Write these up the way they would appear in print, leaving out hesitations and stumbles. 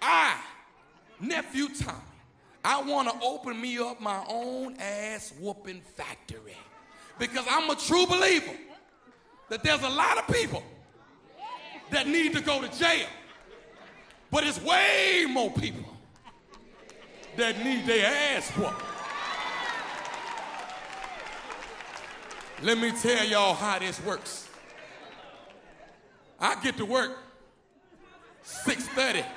I, Nephew Tommy, I want to open me up my own ass whooping factory. Because I'm a true believer that there's a lot of people that need to go to jail. But it's way more people that need their ass whooped. Let me tell y'all how this works. I get to work 6:30,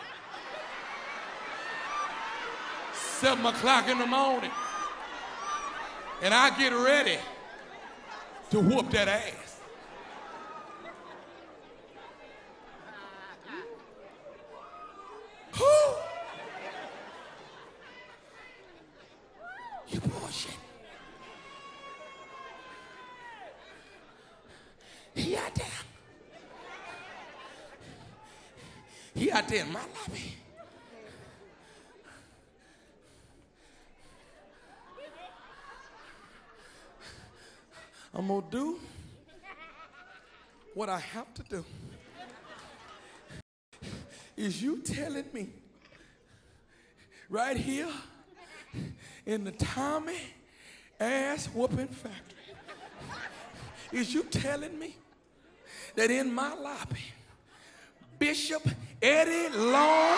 7 o'clock in the morning, and I get ready to whoop that ass. Whew. You bullshit. He out there. He out there in my lobby. I'm gonna do what I have to do. Is you telling me right here in the Tommy ass whooping factory, is you telling me that in my lobby, Bishop Eddie Long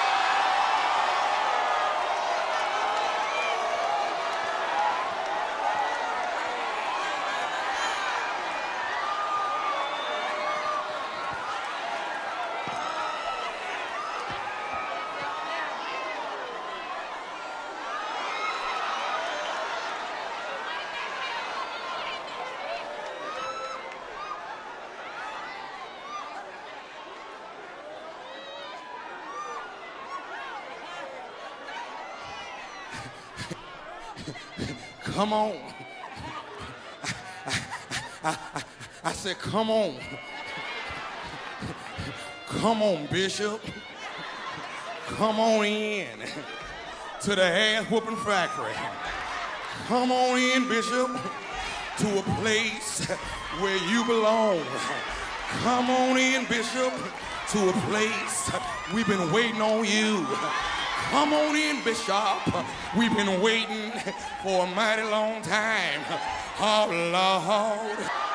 come on. I said, come on. Come on, Bishop. Come on in to the ass whooping factory. Come on in, Bishop, to a place where you belong. Come on in, Bishop, to a place we've been waiting on you. Come on in, Bishop. We've been waiting for a mighty long time. Oh, Lord.